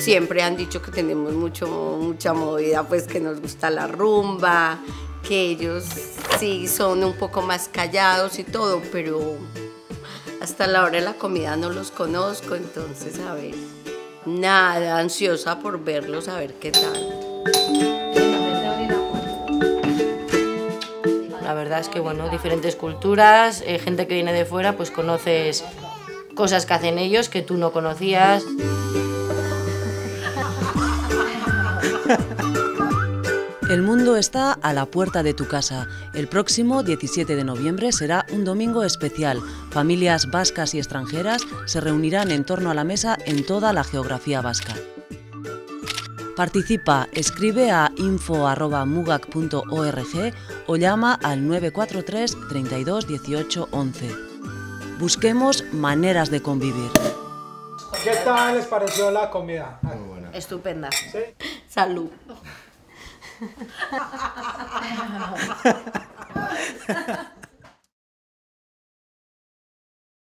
siempre han dicho que tenemos mucha movida, pues que nos gusta la rumba, que ellos sí son un poco más callados y todo, pero hasta la hora de la comida no los conozco, entonces a ver, nada, ansiosa por verlos, a ver qué tal. La verdad es que, bueno, diferentes culturas, gente que viene de fuera, pues conoces cosas que hacen ellos que tú no conocías. El mundo está a la puerta de tu casa. El próximo 17 de noviembre será un domingo especial. Familias vascas y extranjeras se reunirán en torno a la mesa en toda la geografía vasca. Participa, escribe a info@mugak.org o llama al 943 32 18 11. Busquemos maneras de convivir. ¿Qué tal les pareció la comida? Muy buena. Estupenda. ¿Sí? Salud.